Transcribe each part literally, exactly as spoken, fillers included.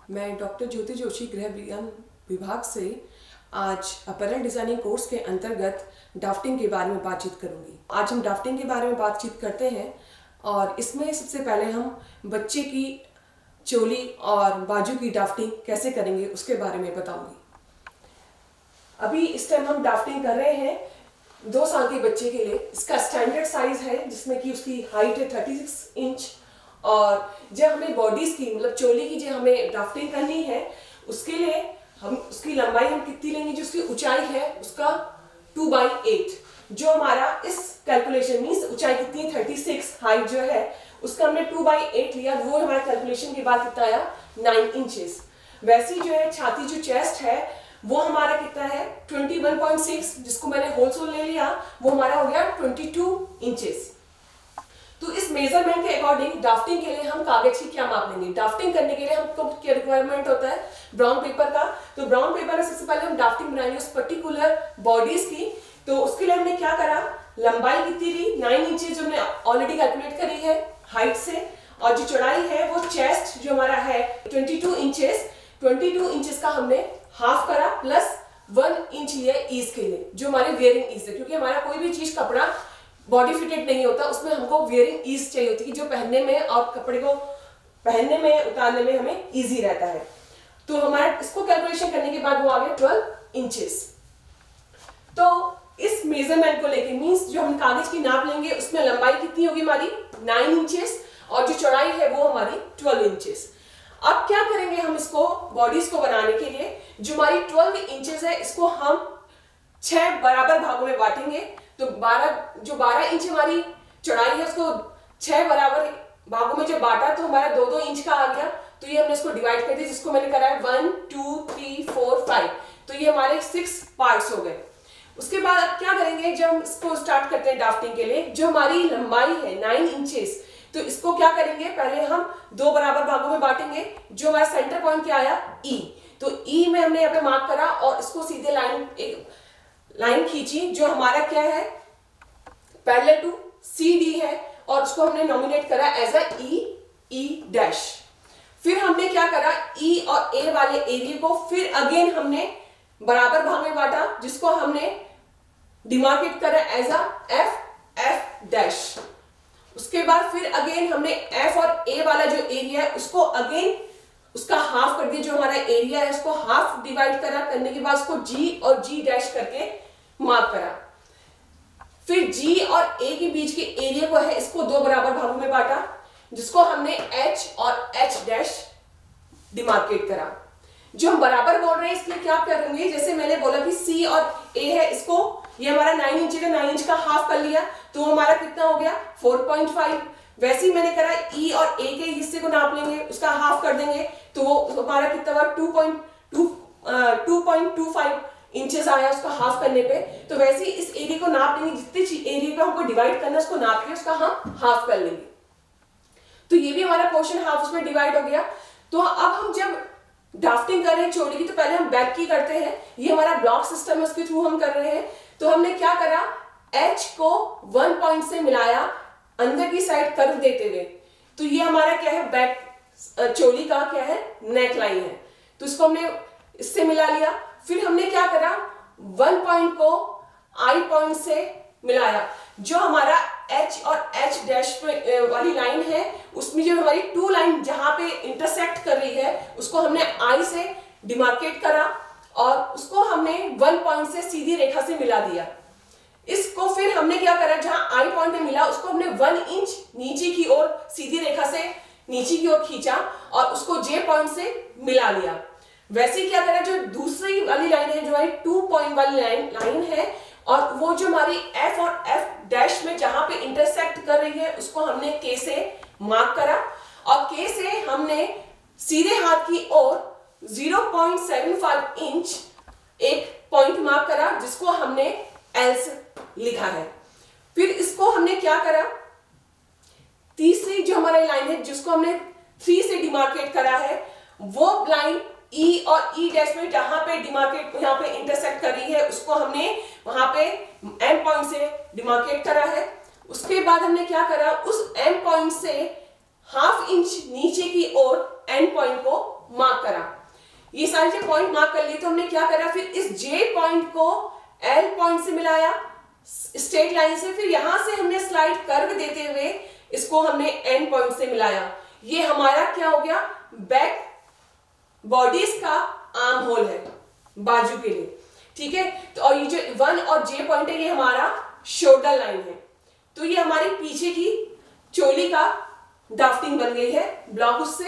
मैं डॉक्टर ज्योति जोशी गृह विज्ञान विभाग से आज अपैरल डिजाइनिंग कोर्स के अंतर्गत ड्राफ्टिंग के बारे में बातचीत करूंगी। आज हम ड्राफ्टिंग के बारे में बातचीत करते हैं और इसमें सबसे पहले हम बच्चे की चोली और बाजू की ड्राफ्टिंग कैसे करेंगे उसके बारे में बताऊंगी। अभी इस टाइम हम ड्राफ्टिंग कर रहे हैं दो साल के बच्चे के लिए। इसका स्टैंडर्ड साइज है जिसमें कि उसकी हाइट है छत्तीस इंच और जब हमें बॉडीज की मतलब चोली की जो हमें ड्राफ्टिंग करनी है उसके लिए हम उसकी लंबाई हम कितनी लेंगे, जो उसकी ऊंचाई है उसका टू बाई एट, जो हमारा इस कैलकुलेशन मीन्स ऊंचाई कितनी थर्टी सिक्स, हाइट जो है उसका हमने टू बाई एट लिया, वो हमारा कैलकुलेशन के बाद कितना आया नाइन इंचेस। वैसी जो है छाती जो चेस्ट है वो हमारा कितना है ट्वेंटी वन पॉइंट सिक्स, जिसको मैंने होलसेल ले लिया वो हमारा हो गया ट्वेंटी टू इंचेस। तो इस मेजरमेंट के अकॉर्डिंग ड्राफ्टिंग के लिए हम कागज की क्या माप लेंगे। ड्राफ्टिंग करने के लिए हमको क्या रिक्वायरमेंट होता है ब्राउन पेपर का। तो ब्राउन पेपर में सबसे पहले हम ड्राफ्टिंग बनाएंगे उस पर्टिकुलर बॉडीज की। तो उसके लिए हमने क्या करा, लंबाई कितनी ली नाइन इंचेस जो हमने ऑलरेडी कैलकुलेट करी है हाइट से, और जो चौड़ाई है वो चेस्ट जो हमारा है twenty two inches, twenty two inches का हमने हाफ करा प्लस वन इंच लिया ईज के लिए, जो हमारे वेयरिंग ईज है, क्योंकि हमारा कोई भी चीज कपड़ा बॉडी फिटेड नहीं होता, उसमें हमको वेयरिंग ईज चाहिए होती है जो पहनने में और कपड़े को पहनने में उतारने में हमें इजी रहता है। तो हमारा इसको कैलकुलेशन करने के बाद वो आ गया ट्वेल्व इंचेस। तो इस मेजरमेंट को लेके मींस जो हम कागज की नाप लेंगे उसमें लंबाई कितनी होगी हमारी नाइन इंचेस और जो चौड़ाई है वो हमारी ट्वेल्व इंचेस। अब क्या करेंगे हम इसको बॉडीज को बनाने के लिए, जो हमारी ट्वेल्व इंचेस है इसको हम छह बराबर भागों में बांटेंगे। तो बारह जो बारह इंच हमारी चौड़ाई है उसको छह बराबर भागों में जब बांटा तो हमारा दो दो इंच का आ गया। तो ये हमने इसको डिवाइड कर दिया, जिसको मैंने करा है one two three four five, तो ये हमारे सिक्स पार्ट्स हो गए। उसके बाद अब क्या करेंगे, जब हम इसको स्टार्ट करते हैं ड्राफ्टिंग के लिए, जो हमारी लंबाई है नाइन इंचेस, तो इसको क्या करेंगे पहले हम दो बराबर भागों में बांटेंगे। जो हमारा सेंटर पॉइंट क्या आया ई, तो ई में हमने यहाँ पे मार्क करा और इसको सीधे लाइन एक लाइन खींची जो हमारा क्या है पैरेलल टू सी डी है और उसको हमने नॉमिनेट करा एज अ ई ई डैश। फिर हमने क्या करा ई और ए वाले एरिया को फिर अगेन हमने बराबर भाग में बांटा, जिसको हमने डिमार्केट करा as a F F dash. उसके बाद फिर अगेन हमने एफ और ए वाला जो एरिया है उसको अगेन उसका हाफ कर दिया, जो हमारा एरिया है उसको हाफ डिवाइड करा, करने के बाद उसको जी और जी डैश करके मार्क करा। फिर जी और ए के बीच के एरिया को है इसको दो बराबर भागों में बांटा, जिसको हमने एच और एच डैश डिमार्केट करा। जो हम बराबर बोल रहे हैं इसके लिए क्या करेंगे, जैसे मैंने बोला कि सी और ए है, इसको ये हमारा नाइन इंच है, नाइन इंच का हाफ कर लिया तो हमारा कितना हो गया फोर पॉइंट फाइव। वैसे ही मैंने करा ई और ए के हिस्से को नाप लेंगे, उसका हाफ कर देंगे तो वो हमारा कितना हुआ two point two two point two five inches आया उसका हाफ करने पे। तो वैसे ही इस एरिया को नाप लेंगे, जितने एरिया को हमको डिवाइड करना है उसको नाप के उसका हम हाफ कर लेंगे। तो ये भी हमारा पोर्शन हाफ उसमें डिवाइड हो गया। तो अब हम जब ड्राफ्टिंग कर रहे हैं चोली की तो पहले हम बैक की करते हैं, ये हमारा ब्लॉक सिस्टम है उसके थ्रू हम कर रहे हैं। तो हमने क्या करा, एच को वन पॉइंट से मिलाया अंदर की साइड कर्व देते हुए, तो ये हमारा क्या है बैक चोली का क्या है नेक लाइन है, तो इसको हमने इससे मिला लिया। फिर हमने क्या करा, वन पॉइंट को आई पॉइंट से मिलाया, जो हमारा एच और एच डैश वाली लाइन है उसमें जो हमारी टू लाइन जहां पे इंटरसेक्ट कर रही है उसको हमने आई से डिमार्केट करा और उसको हमने वन पॉइंट से सीधी रेखा से मिला दिया। इसको फिर हमने क्या करा, जहां आई पॉइंट में मिला उसको हमने वन इंच नीचे की ओर सीधी रेखा से नीचे की ओर खींचा और उसको जे पॉइंट से मिला लिया। वैसे क्या करा, जो दूसरी वाली लाइन है जो है टू पॉइंट वाली लाइन लाइन है और वो जो हमारी एफ और एफ डैश में जहां पे इंटरसेक्ट कर रही है उसको हमने के से मार्क करा और के से हमने सीधे हाथ की ओर zero point seven five inch एक पॉइंट मार्क करा, जिसको हमने एल से लिखा है। फिर इसको हमने क्या करा, तीसरी जो हमारी लाइन है जिसको हमने थ्री से डिमार्केट करा है, वो लाइन ई और ई डैश में जहां पे डिमार्केट यहाँ पे इंटरसेक्ट कर रही है उसको हमने वहां पे एम पॉइंट से डिमार्केट करा है। उसके बाद हमने क्या करा, उस एम पॉइंट से हाफ इंच नीचे की ओर एंड पॉइंट को मार्क करा। ये सारे जो पॉइंट मार्क कर लिए तो हमने क्या करा, फिर इस जे पॉइंट को एल पॉइंट से मिलाया स्ट्रेट लाइन से, फिर यहां से हमने स्लाइड कर्व देते हुए इसको हमने एन पॉइंट से मिलाया। ये हमारा क्या हो गया, बैक बॉडीज का आर्म होल है बाजू के लिए, ठीक है। तो और ये जो वन और जे पॉइंट है ये हमारा शोल्डर लाइन है। तो ये हमारी पीछे की चोली का ड्राफ्टिंग बन गई है ब्लॉक उससे।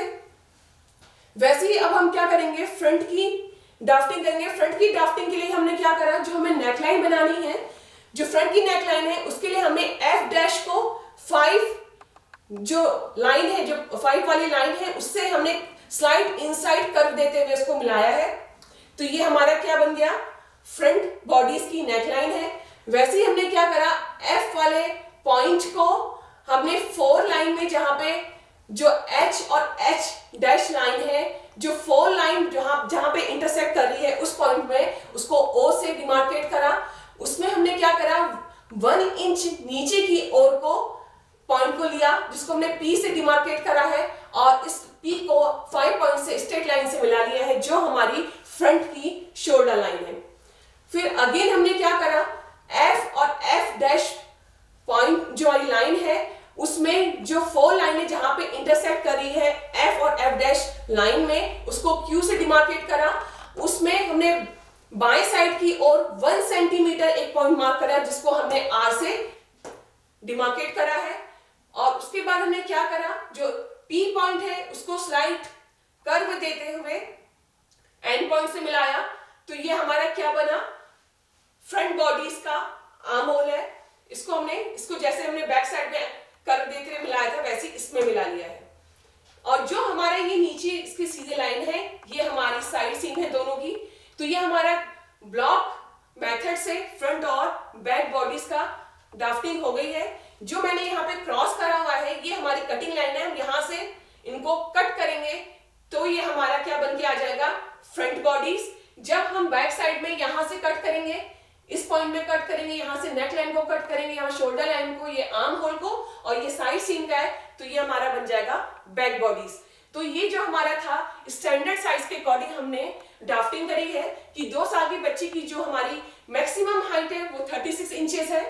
वैसे ही अब हम क्या करेंगे, फ्रंट की ड्राफ्टिंग करेंगे। फ्रंट की ड्राफ्टिंग के लिए हमने क्या करा, जो हमें नेकलाइन बनानी है, जो फ्रंट की नेकलाइन है उसके लिए हमने एफ डैश को फाइव जो लाइन है, जो फाइव वाली लाइन है उससे हमने स्लाइड इनसाइड कर्व देते हुए उसको मिलाया है। तो ये हमारा क्या बन गया, फ्रंट बॉडीज की नेकलाइन है। वैसे ही हमने क्या करा, एफ वाले पॉइंट को हमने फोर लाइन में, जहां पे जो एच और एच डैश लाइन है, जो फोर लाइन जहां जहां पे इंटरसेक्ट कर रही है उस पॉइंट में उसको ओ से डिमार्केट करा। उसमें हमने क्या करा, वन इंच नीचे की ओर को पॉइंट को लिया जिसको हमने पी से डिमार्केट करा है, और इस पी को फाइव पॉइंट से स्ट्रेट लाइन से मिला लिया है जो हमारी फ्रंट की शोल्डर लाइन है। फिर अगेन हमने क्या करा, एफ और एफ डैश पॉइंट जो वाली लाइन है उसमें जो फोर लाइन है जहां पे इंटरसेक्ट कर रही है एफ और एफ डैश लाइन में, उसको क्यू से डिमार्केट करा। उसमें हमने बाएं साइड की ओर वन सेंटीमीटर एक पॉइंट मार्क करा जिसको हमने आर से डिमार्केट करा है। और उसके बाद हमने क्या करा, जो पी पॉइंट है उसको स्लाइड कर्व देते हुए एंड पॉइंट से मिलाया। तो ये हमारा क्या बना, फ्रंट बॉडीज का आर्म होल है। इसको हमने इसको जैसे हमने बैक साइड में कर्व देते हुए मिलाया था वैसे इसमें मिला लिया है। और जो हमारा ये नीचे इसकी सीधी लाइन है ये हमारी साइड सीम है दोनों की। तो ये हमारा ब्लॉक मेथड से फ्रंट और बैक बॉडीज का ड्राफ्टिंग हो गई है। जो मैंने यहाँ पे क्रॉस करा हुआ है ये हमारी कटिंग लाइन है, हम यहाँ से इनको कट करेंगे तो ये हमारा क्या बन के आ जाएगा, फ्रंट बॉडीज। जब हम बैक साइड में यहाँ से कट करेंगे, इस पॉइंट में कट करेंगे, यहाँ से नेक लाइन को कट करेंगे, यहाँ शोल्डर लाइन को, ये आर्म होल को, और ये साइड सीम का है तो ये हमारा बन जाएगा बैक बॉडीज। तो ये जो हमारा था स्टैंडर्ड साइज के अकॉर्डिंग हमने ड्राफ्टिंग करी है कि दो साल की बच्ची की जो हमारी मैक्सिमम हाइट है वो थर्टी सिक्स इंचेस है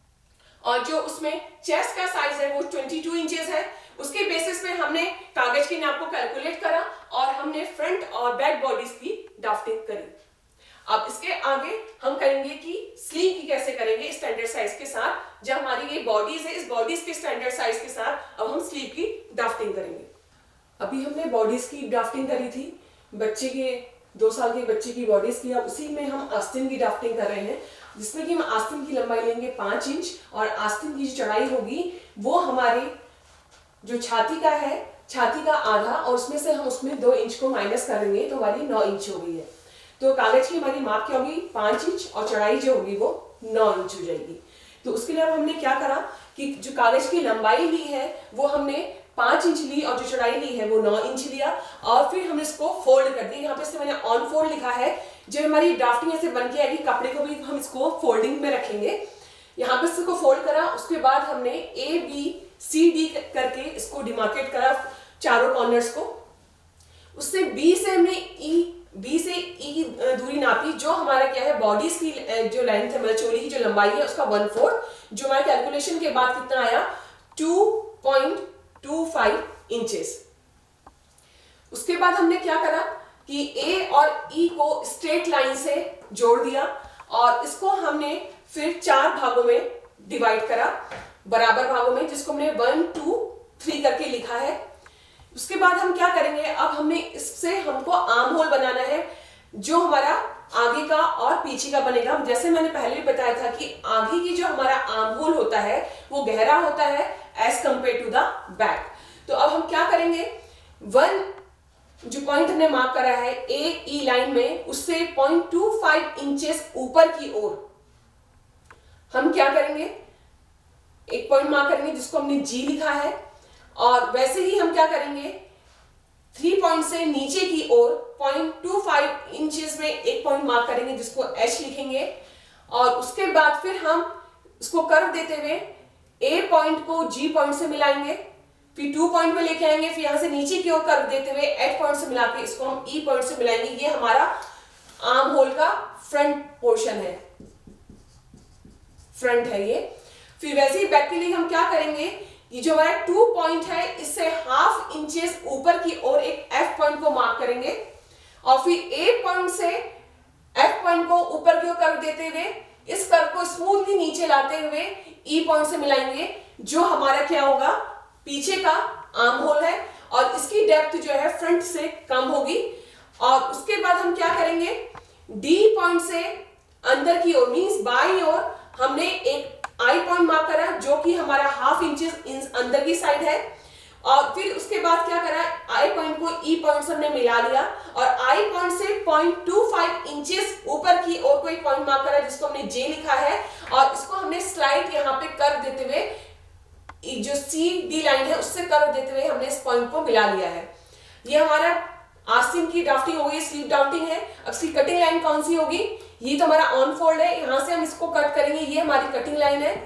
और जो उसमें चेस्ट का साइज है वो ट्वेंटी टू इंचेस है। उसके बेसिस पे हमने कागज की नाप को कैलकुलेट करा और हमने फ्रंट और बैक बॉडीज की ड्राफ्टिंग करी। अब इसके आगे हम करेंगे कि स्लीव की कैसे करेंगे स्टैंडर्ड साइज के साथ। जब हमारी ये बॉडीज है, इस बॉडीज के स्टैंडर्ड साइज के साथ अब हम स्लीव की ड्राफ्टिंग करेंगे। अभी हमने बॉडीज की ड्राफ्टिंग करी थी, बच्चे के दो साल के बच्चे की बॉडीज की। अब उसी में हम आस्तीन की ड्राफ्टिंग कर रहे हैं, जिसमें कि हम आस्तीन की लंबाई लेंगे पांच इंच और आस्तीन की जो चढ़ाई होगी वो हमारी जो छाती का है, छाती का आधा, और उसमें से हम उसमें दो इंच को माइनस करेंगे तो हमारी नौ इंच हो गई है। तो कागज की हमारी माप क्या होगी, पांच इंच, और चढ़ाई जो होगी वो नौ इंच हो जाएगी। तो उसके लिए हमने क्या करा कि जो कागज की लंबाई ली है वो हमने पांच इंच ली और जो चढ़ाई ली है वो नौ इंच लिया, और फिर हमने इसको फोल्ड कर दिया। यहाँ पे से मैंने ऑन फोल्ड लिखा है। जो हमारी ड्राफ्टिंग ऐसे बन के आएगी, कपड़े को भी हम इसको फोल्डिंग में रखेंगे। यहाँ पे इसको फोल्ड करा, उसके बाद हमने ए बी सी डी करके इसको डिमार्केट करा चारों कॉर्नर्स को। उससे बी से हमने ई बी से ई दूरी नापी, जो हमारा क्या है बॉडीज की जो लेंथ है, मतलब चोली की जो लंबाई है उसका वन फोर्थ, जो हमारे कैलकुलेशन के बाद कितना आया two point two five inches. उसके बाद हमने क्या करा कि ए और ई को स्ट्रेट लाइन से जोड़ दिया और इसको हमने फिर चार भागों में डिवाइड करा, बराबर भागों में, जिसको हमने वन टू थ्री करके लिखा है। उसके बाद हम क्या करेंगे, अब हमने इससे हमको आर्म होल बनाना है जो हमारा आगे का और पीछे का बनेगा। जैसे मैंने पहले भी बताया था कि आगे की जो हमारा आर्म होल होता है वो गहरा होता है as compare to the back. तो अब हम क्या करेंगे, वन जो पॉइंट हमने मार्क करा है ए ई लाइन में, उससे पॉइंट टू फाइव इंचेस ऊपर की ओर हम क्या करेंगे, एक पॉइंट मार्क करेंगे जिसको हमने जी लिखा है, और वैसे ही हम क्या करेंगे थ्री पॉइंट से नीचे की ओर पॉइंट टू फाइव इंचेस में एक पॉइंट मार्क करेंगे जिसको एच लिखेंगे, और उसके बाद फिर हम इसको कर्व देते हुए ए पॉइंट को जी पॉइंट से मिलाएंगे, फिर टू पॉइंट में लेके आएंगे, फिर यहाँ से नीचे की ओर कर्व देते हुए एट पॉइंट से मिला के इसको हम ई पॉइंट से मिलाएंगे। ये हमारा आर्म होल का फ्रंट पोर्शन है, फ्रंट है ये। फिर वैसे ही बैक के लिए हम क्या करेंगे, ये जो हमारा टू पॉइंट है इससे हाफ इंचेस ऊपर की ओर एक एफ पॉइंट को मार्क करेंगे और फिर ए पॉइंट से एफ पॉइंट को ऊपर की ओर कर्व देते हुए इस कर्व को स्मूथली नीचे लाते हुए ई पॉइंट से मिलाएंगे, जो हमारा क्या होगा, पीछे का आर्म होल है और इसकी डेप्थ जो है फ्रंट से कम होगी। और उसके बाद हम क्या करेंगे, डी पॉइंट से अंदर की ओर मींस बाईं ओर हमने एक आई पॉइंट मार्क करा जो कि हमारा हाफ इंचेस अंदर की साइड है। और फिर उसके बाद क्या करा, आई पॉइंट को ई पॉइंट से हमने मिला लिया और आई पॉइंट से zero point two five inches ऊपर की ओर कोई पॉइंट मार्क करा जिसको हमने जे लिखा है और इसको हमने स्लाइड यहाँ पे कर्व देते हुए जो सी डी लाइन है उससे कर्व देते हुए हमने इस पॉइंट को मिला लिया है। ये हमारा आस्तीन की ड्राफ्टिंग हो गई, स्लीव ड्राफ्टिंग है। अब इसकी कटिंग लाइन कौन सी होगी, ये तो हमारा ऑन फोल्ड है, यहां से हम इसको कट करेंगे, ये हमारी कटिंग लाइन है।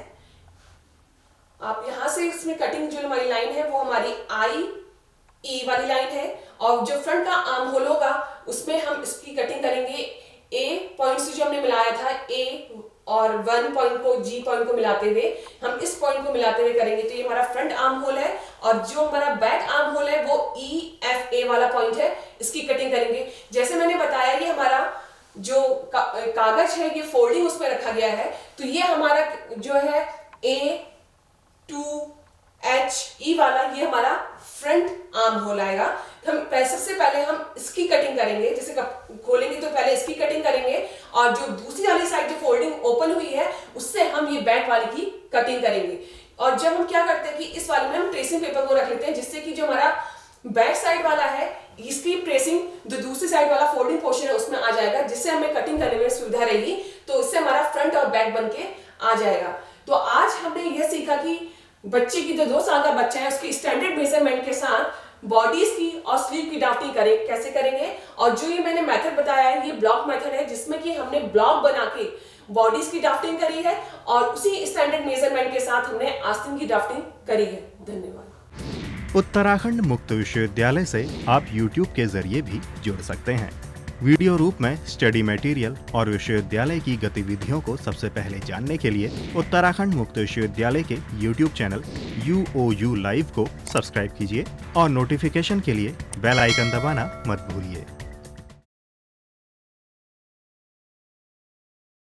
आप यहां से इसमें कटिंग जो हमारी लाइन है वो हमारी आई ई वाली लाइन है और जो फ्रंट का आर्म होल होगा उसमें हम इसकी कटिंग करेंगे ए पॉइंट से जो हमने मिलाया था ए और वन पॉइंट को जी पॉइंट को मिलाते हुए हम इस पॉइंट को मिलाते हुए करेंगे। तो ये हमारा फ्रंट आर्म होल है और जो हमारा बैक आर्म होल है वो ई एफ ए वाला पॉइंट है, इसकी कटिंग करेंगे। जैसे मैंने बताया ये हमारा जो का, कागज है ये फोल्डिंग उसमें रखा गया है, तो ये हमारा जो है ए टू एच ई वाला ये हमारा फ्रंट आर्म होल आएगा। हम सबसे पहले हम इसकी कटिंग करेंगे, जैसे खोलेंगे तो पहले इसकी कटिंग करेंगे और जो दूसरी वाली साइड जो फोल्डिंग ओपन हुई है उससे हम ये बैक वाली की कटिंग करेंगे। और जब हम क्या करते हैं कि इस वाले में हम ट्रेसिंग पेपर को रख लेते हैं जिससे कि जो हमारा बैक साइड वाला है इसकी ट्रेसिंग जो दूसरी साइड वाला फोल्डिंग पोर्शन है उसमें आ जाएगा, जिससे हमें कटिंग करने में सुविधा रहेगी। तो इससे हमारा फ्रंट और बैक बन के आ जाएगा। तो आज हमने यह सीखा कि बच्चे की जो दो साल का बच्चा है उसकी स्टैंडर्ड मेजरमेंट के साथ बॉडीज की और स्लीव की ड्राफ्टिंग करें कैसे करेंगे। और जो ये मैंने मेथड बताया है ये ब्लॉक मेथड है जिसमें कि हमने ब्लॉक बना के बॉडीज की ड्राफ्टिंग करी है और उसी स्टैंडर्ड मेजरमेंट के साथ हमने आस्तीन की ड्राफ्टिंग करी है। धन्यवाद। उत्तराखंड मुक्त विश्वविद्यालय से आप यूट्यूब के जरिए भी जुड़ सकते हैं। वीडियो रूप में स्टडी मटेरियल और विश्वविद्यालय की गतिविधियों को सबसे पहले जानने के लिए उत्तराखंड मुक्त विश्वविद्यालय के YouTube channel U O U live को सब्सक्राइब कीजिए और नोटिफिकेशन के लिए बेल आइकन दबाना मत भूलिए।